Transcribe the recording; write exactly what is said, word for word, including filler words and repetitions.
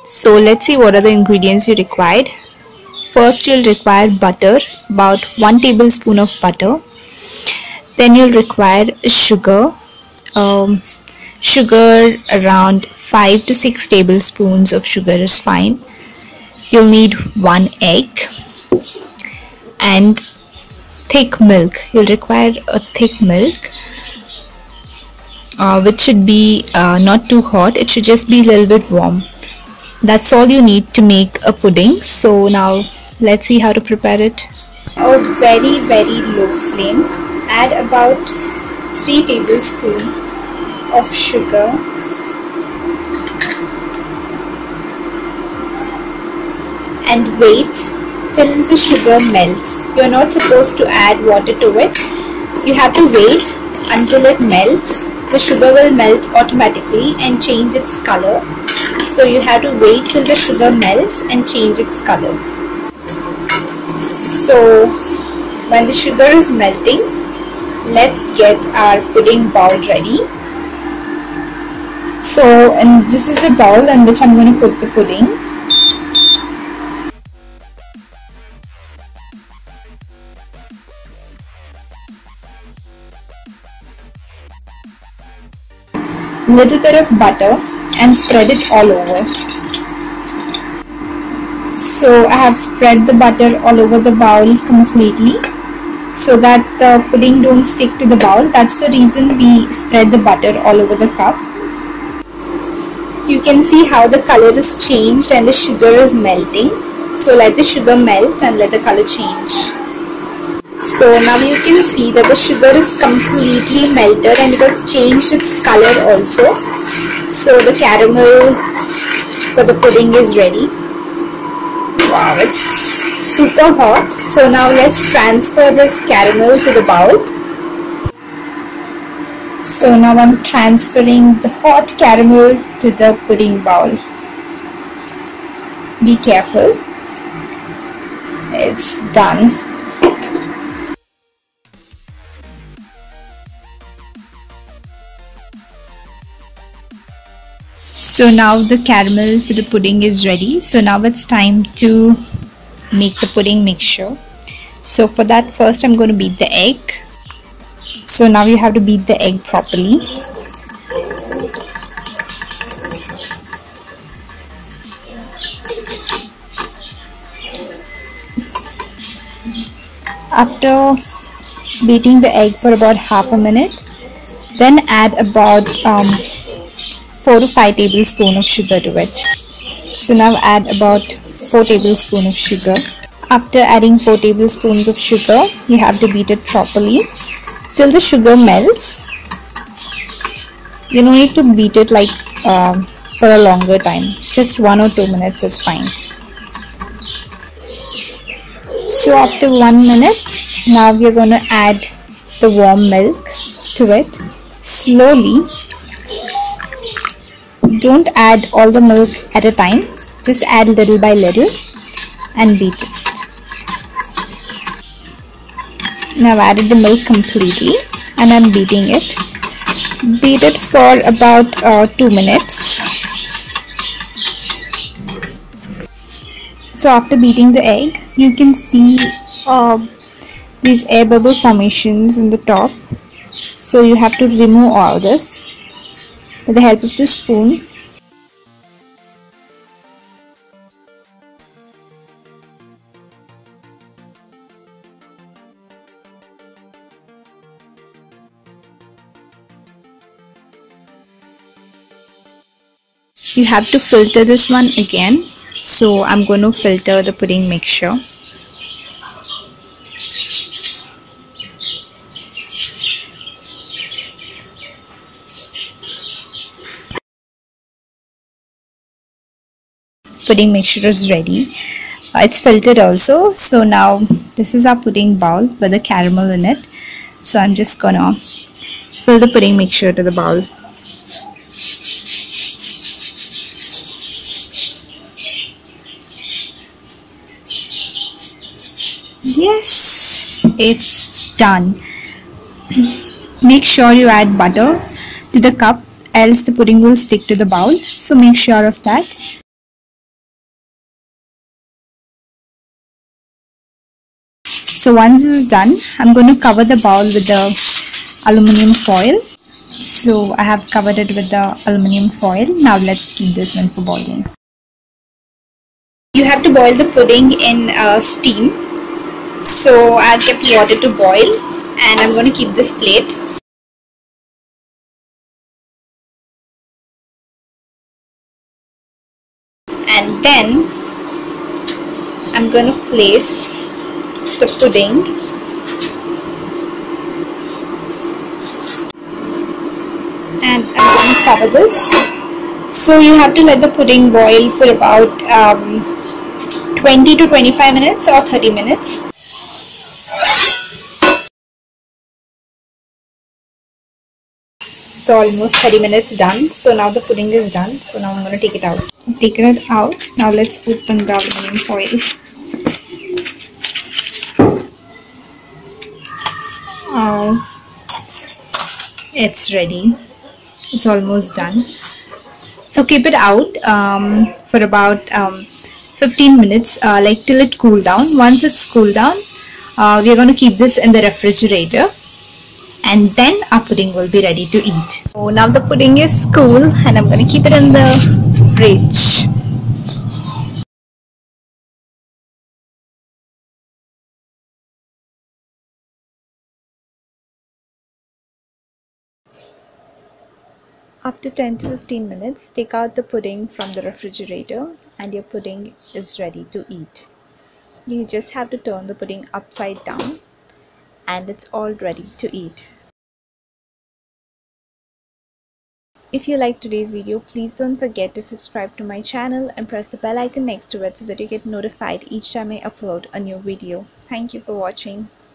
So let's see what are the ingredients you required. First you'll require butter, about one tablespoon of butter. Then you'll require sugar, um, sugar around five to six tablespoons of sugar is fine. You'll need one egg and thick milk. You'll require a thick milk uh, which should be uh, not too hot. It should just be a little bit warm. That's all you need to make a pudding. So now let's see how to prepare it. A very very low flame. Add about three tablespoons of sugar. And wait till the sugar melts. You're not supposed to add water to it. You have to wait until it melts. The sugar will melt automatically and change its color. So you have to wait till the sugar melts and change its color. So when the sugar is melting, let's get our pudding bowl ready. So and this is the bowl in which I'm going to put the pudding. Little bit of butter and spread it all over. So I have spread the butter all over the bowl completely so that the pudding don't stick to the bowl. That's the reason we spread the butter all over the cup. You can see how the color is changed and the sugar is melting. So let the sugar melt and let the color change. So now you can see that the sugar is completely melted and it has changed its color also. So the caramel for the pudding is ready. Wow, it's super hot. So now let's transfer this caramel to the bowl. So now I'm transferring the hot caramel to the pudding bowl. Be careful. It's done. So now the caramel for the pudding is ready. So now it's time to make the pudding mixture. So for that, first I'm going to beat the egg. So now you have to beat the egg properly. After beating the egg for about half a minute, then add about um, four to five tablespoons of sugar to it. So now add about four tablespoons of sugar. After adding four tablespoons of sugar, you have to beat it properly till the sugar melts. You don't need to beat it like uh, for a longer time. Just one or two minutes is fine. So after one minute, now we are going to add the warm milk to it slowly. Don't add all the milk at a time, just add little by little and beat it. Now I've added the milk completely and I'm beating it. Beat it for about uh, two minutes. So after beating the egg, you can see uh, these air bubble formations in the top. So you have to remove all this with the help of the spoon. You have to filter this one again. So I'm going to filter the pudding mixture. Pudding mixture is ready. Uh, it's filtered also. So now this is our pudding bowl with the caramel in it. So I'm just gonna fill the pudding mixture to the bowl. Yes, it's done. Make sure you add butter to the cup, else the pudding will stick to the bowl. So make sure of that. So once this is done, I'm going to cover the bowl with the aluminum foil. So I have covered it with the aluminum foil. Now let's keep this one for boiling. You have to boil the pudding in uh, steam. So I've kept water to boil and I'm going to keep this plate. And then I'm going to place the pudding and I'm going to cover this. So you have to let the pudding boil for about um, twenty to twenty-five minutes or thirty minutes. So almost thirty minutes done. So now the pudding is done. So now I'm going to take it out. Take it out. Now let's open the aluminum foil. Uh, it's ready. It's almost done. So keep it out um, for about um, fifteen minutes, uh, like till it cool down. Once it's cooled down, uh, we are going to keep this in the refrigerator, and then our pudding will be ready to eat. So now the pudding is cool, and I'm going to keep it in the fridge. After ten to fifteen minutes, take out the pudding from the refrigerator and your pudding is ready to eat. You just have to turn the pudding upside down and it's all ready to eat. If you liked today's video, please don't forget to subscribe to my channel and press the bell icon next to it so that you get notified each time I upload a new video. Thank you for watching.